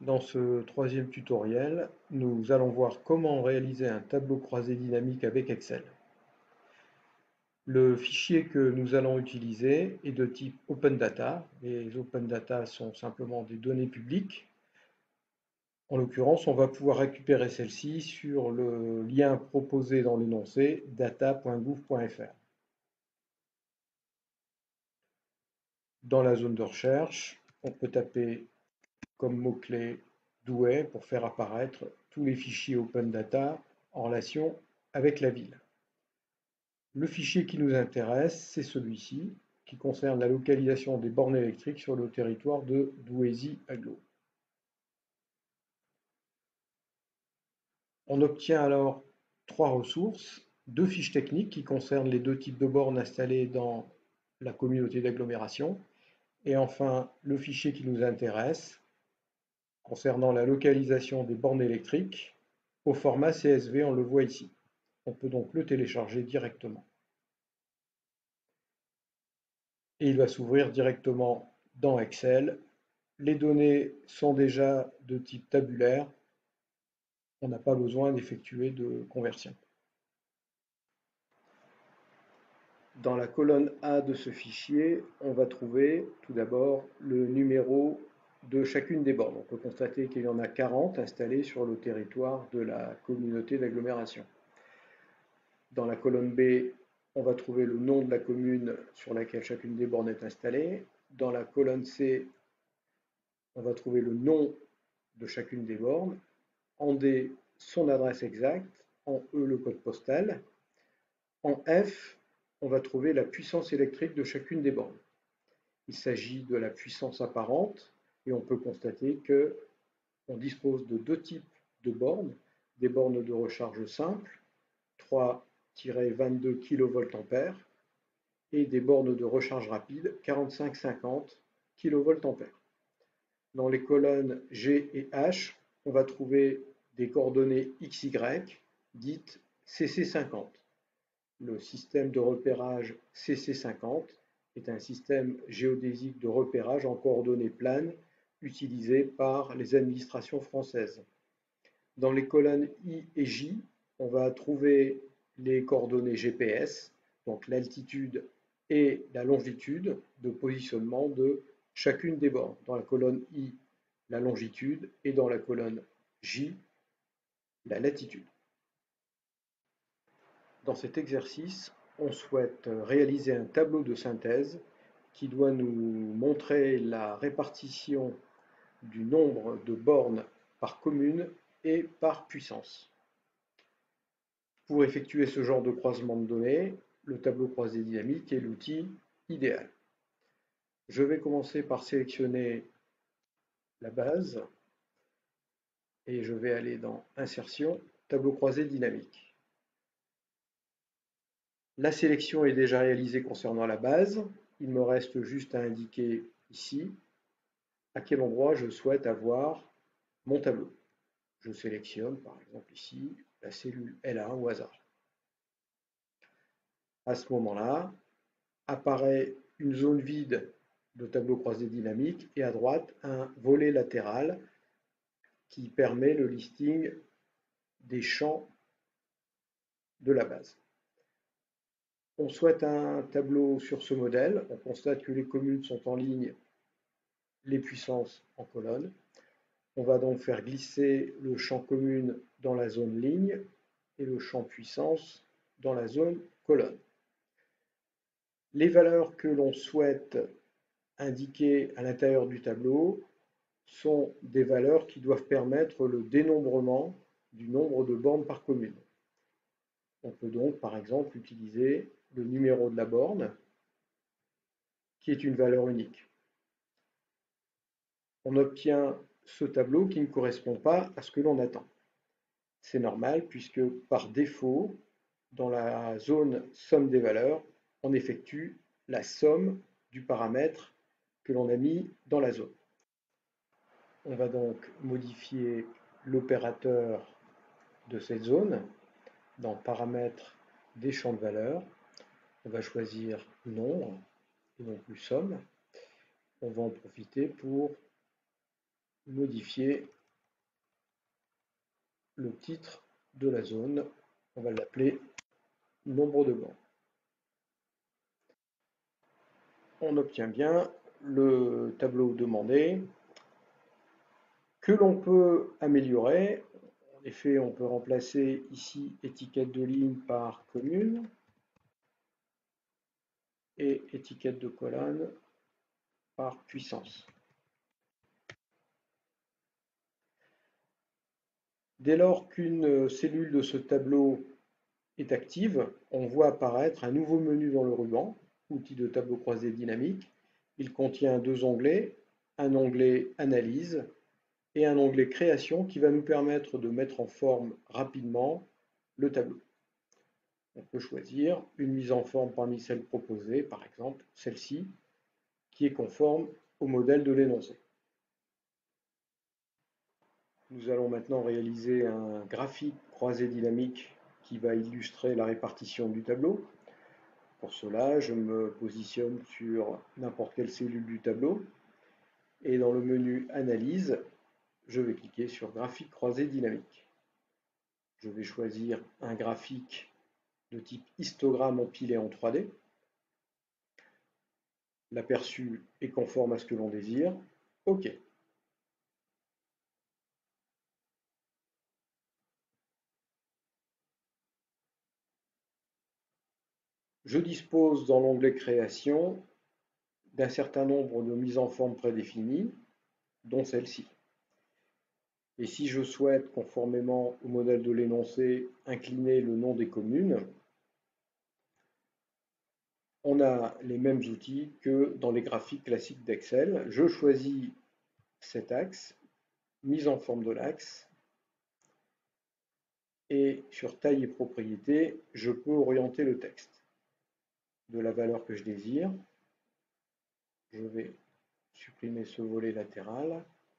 Dans ce troisième tutoriel, nous allons voir comment réaliser un tableau croisé dynamique avec Excel. Le fichier que nous allons utiliser est de type Open Data. Les Open Data sont simplement des données publiques. En l'occurrence, on va pouvoir récupérer celle-ci sur le lien proposé dans l'énoncé data.gouv.fr. Dans la zone de recherche, on peut taper comme mot-clé Douai pour faire apparaître tous les fichiers Open Data en relation avec la ville. Le fichier qui nous intéresse, c'est celui-ci, qui concerne la localisation des bornes électriques sur le territoire de Douaisis-Aglo. On obtient alors trois ressources, deux fiches techniques qui concernent les deux types de bornes installées dans la communauté d'agglomération, et enfin le fichier qui nous intéresse, concernant la localisation des bornes électriques, au format CSV, on le voit ici. On peut donc le télécharger directement. Et il va s'ouvrir directement dans Excel. Les données sont déjà de type tabulaire. On n'a pas besoin d'effectuer de conversion. Dans la colonne A de ce fichier, on va trouver tout d'abord le numéro de chacune des bornes. On peut constater qu'il y en a 40 installées sur le territoire de la communauté d'agglomération. Dans la colonne B, on va trouver le nom de la commune sur laquelle chacune des bornes est installée. Dans la colonne C, on va trouver le nom de chacune des bornes. En D, son adresse exacte. En E, le code postal. En F, on va trouver la puissance électrique de chacune des bornes. Il s'agit de la puissance apparente et on peut constater qu'on dispose de deux types de bornes, des bornes de recharge simple, 3-22 kVA, et des bornes de recharge rapide, 45-50 kVA. Dans les colonnes G et H, on va trouver des coordonnées XY, dites CC50. Le système de repérage CC50 est un système géodésique de repérage en coordonnées planes utilisé par les administrations françaises. Dans les colonnes I et J, on va trouver les coordonnées GPS, donc l'altitude et la longitude de positionnement de chacune des bornes. Dans la colonne I, la longitude et dans la colonne J, la latitude. Dans cet exercice, on souhaite réaliser un tableau de synthèse qui doit nous montrer la répartition du nombre de bornes par commune et par puissance. Pour effectuer ce genre de croisement de données, le tableau croisé dynamique est l'outil idéal. Je vais commencer par sélectionner la base et je vais aller dans Insertion, tableau croisé dynamique. La sélection est déjà réalisée concernant la base. Il me reste juste à indiquer ici à quel endroit je souhaite avoir mon tableau. Je sélectionne par exemple ici la cellule L1 au hasard. À ce moment-là, apparaît une zone vide de tableau croisé dynamique et à droite un volet latéral qui permet le listing des champs de la base. On souhaite un tableau sur ce modèle. On constate que les communes sont en ligne, les puissances en colonne. On va donc faire glisser le champ commune dans la zone ligne et le champ puissance dans la zone colonne. Les valeurs que l'on souhaite indiquer à l'intérieur du tableau sont des valeurs qui doivent permettre le dénombrement du nombre de bornes par commune. On peut donc par exemple utiliser le numéro de la borne qui est une valeur unique. On obtient ce tableau qui ne correspond pas à ce que l'on attend. C'est normal puisque par défaut, dans la zone somme des valeurs, on effectue la somme du paramètre que l'on a mis dans la zone. On va donc modifier l'opérateur de cette zone dans paramètres des champs de valeurs. On va choisir nombre et non plus somme. On va en profiter pour modifier le titre de la zone. On va l'appeler nombre de bancs. On obtient bien le tableau demandé que l'on peut améliorer. En effet, on peut remplacer ici étiquette de ligne par commune et étiquette de colonne par puissance. Dès lors qu'une cellule de ce tableau est active, on voit apparaître un nouveau menu dans le ruban, outil de tableau croisé dynamique. Il contient deux onglets, un onglet Analyse et un onglet Création qui va nous permettre de mettre en forme rapidement le tableau. On peut choisir une mise en forme parmi celles proposées, par exemple celle-ci, qui est conforme au modèle de l'énoncé. Nous allons maintenant réaliser un graphique croisé dynamique qui va illustrer la répartition du tableau. Pour cela, je me positionne sur n'importe quelle cellule du tableau et dans le menu Analyse, je vais cliquer sur Graphique croisé dynamique. Je vais choisir un graphique de type histogramme empilé en 3D. L'aperçu est conforme à ce que l'on désire. OK. Je dispose dans l'onglet Création d'un certain nombre de mises en forme prédéfinies, dont celle-ci. Et si je souhaite, conformément au modèle de l'énoncé, incliner le nom des communes, on a les mêmes outils que dans les graphiques classiques d'Excel. Je choisis cet axe, mise en forme de l'axe, et sur taille et propriété, je peux orienter le texte de la valeur que je désire. Je vais supprimer ce volet latéral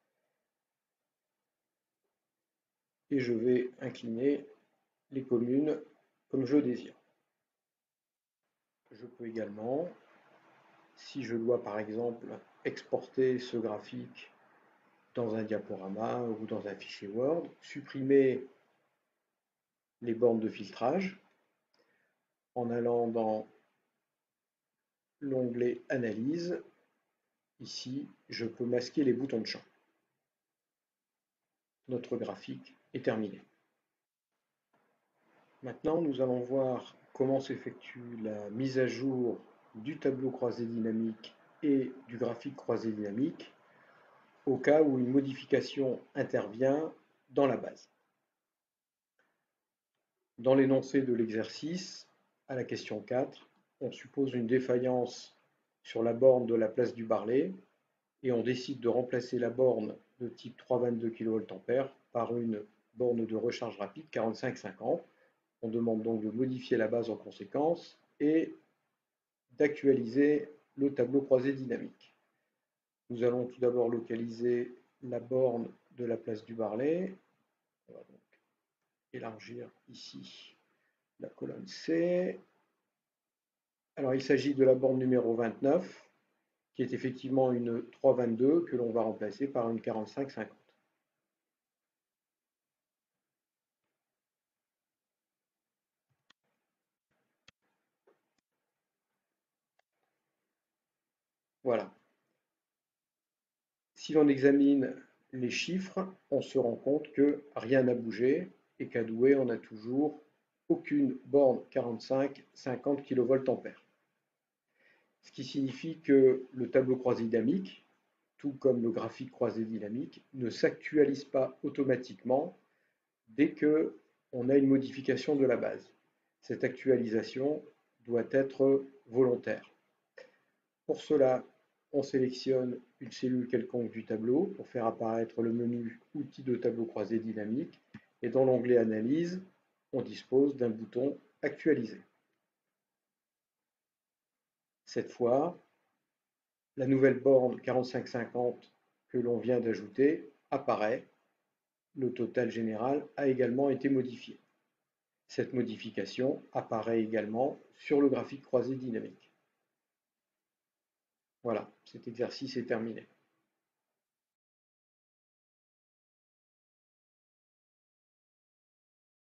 et je vais incliner les communes comme je désire. Je peux également, si je dois par exemple exporter ce graphique dans un diaporama ou dans un fichier Word, supprimer les bornes de filtrage en allant dans l'onglet Analyse. Ici, je peux masquer les boutons de champ. Notre graphique est terminé. Maintenant, nous allons voir comment s'effectue la mise à jour du tableau croisé dynamique et du graphique croisé dynamique au cas où une modification intervient dans la base. Dans l'énoncé de l'exercice, à la question 4, on suppose une défaillance sur la borne de la place du Barlet et on décide de remplacer la borne de type 322 kVA par une borne de recharge rapide 45-50. On demande donc de modifier la base en conséquence et d'actualiser le tableau croisé dynamique. Nous allons tout d'abord localiser la borne de la place du Barlet. On va donc élargir ici la colonne C. Alors il s'agit de la borne numéro 29, qui est effectivement une 322 que l'on va remplacer par une 45-50. Voilà. Si l'on examine les chiffres, on se rend compte que rien n'a bougé et qu'à Douai, on n'a toujours aucune borne 45-50 kVA. Ce qui signifie que le tableau croisé dynamique, tout comme le graphique croisé dynamique, ne s'actualise pas automatiquement dès qu'on a une modification de la base. Cette actualisation doit être volontaire. Pour cela, on sélectionne une cellule quelconque du tableau pour faire apparaître le menu Outils de tableau croisé dynamique et dans l'onglet Analyse, on dispose d'un bouton Actualiser. Cette fois, la nouvelle borne 45-50 que l'on vient d'ajouter apparaît. Le total général a également été modifié. Cette modification apparaît également sur le graphique croisé dynamique. Voilà, cet exercice est terminé.